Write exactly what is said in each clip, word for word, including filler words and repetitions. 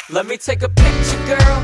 Let me take a picture, girl.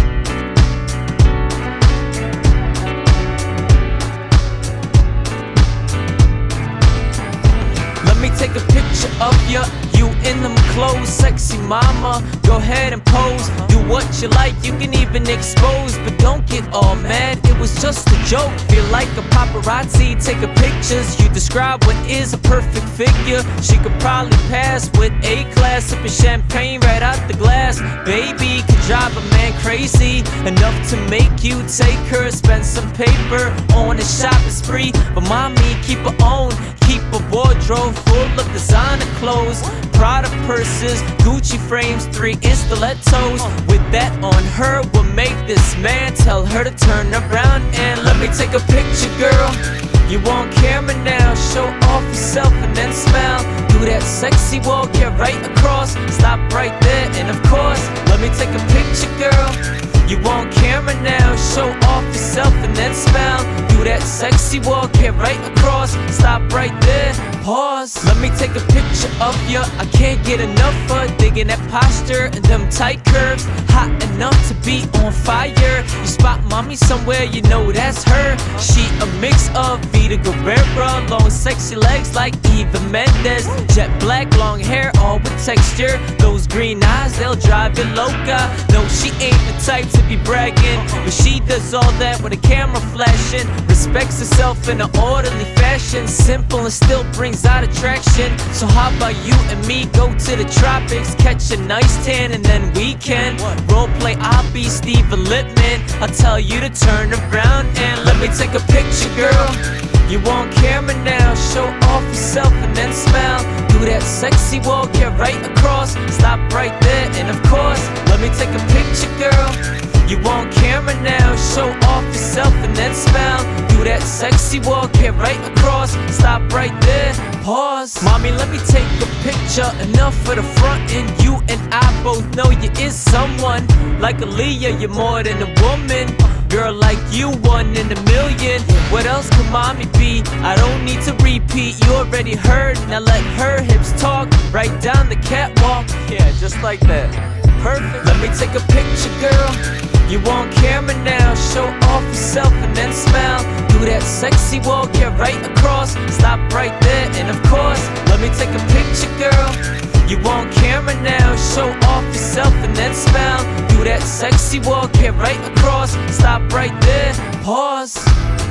Let me take a picture of you, you in them clothes, sexy mama. Go ahead and pose, do what you like, you can even expose. But don't get all mad, it was just a joke. Feel like a paparazzi, taking pictures. You describe what is a perfect figure. She could probably pass with A-class, sipping champagne right out the glass. Baby could drive a man crazy, enough to make you take her. Spend some paper on a shopping spree, but mommy keep her own. Keep a wardrobe full of designer clothes, Prada purses, Gucci frames, three in stilettos. With that on her, will make this man tell her to turn around and let me take a picture, girl. You on camera now, show off yourself and then smile. Do that sexy walk, yeah, right across. Stop right there and of course, let me take a picture, girl. You on camera now, show off yourself and then smile. Do that sexy walk, yeah, right across. Stop right there, pause. Let me take a picture of you. I can't get enough of digging that posture and them tight curves. Hot enough to be on fire. You spot mommy somewhere, you know that's her. She a mix of Vita Guerrera, long sexy legs like Eva Mendes. Jet black, long hair, all with texture. Those green eyes, they'll drive you loca. No, she ain't the type to be bragging, but she does all that with a camera flashing. Respects herself in an orderly fashion, simple and still brings out attraction. So how about you and me go to the tropics, catch a nice tan and then we can role play. I'll be Steven Lippman, I'll tell you to turn around and let me take a picture, girl. You on camera now, show off yourself and then smile. Do that sexy walk, yeah, right across. Stop right there and of course, let me take a picture, girl. You on camera now, show off yourself and then smile. Do that sexy walk, yeah, right across. Stop right there, pause. Mommy, let me take a picture, enough for the front end. You and I both know you is someone. Like Aaliyah, you're more than a woman. Girl like you, one in a million. What else could mommy be? I don't need to repeat, you already heard. Now let her hips talk, right down the catwalk. Yeah, just like that, perfect. Let me take a picture, girl. You on camera now, show off yourself and then smile. Do that sexy walk, yeah, right across. Stop right there and of course, let me take a picture, girl. You on camera now, show off yourself and then smile. Do that sexy walk, yeah, right across. Stop right there, pause.